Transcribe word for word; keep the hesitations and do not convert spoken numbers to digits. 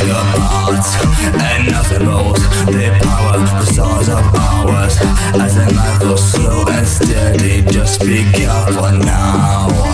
apart, and nothing moves the power, the source of ours. As the night goes slow and steady, just be careful now.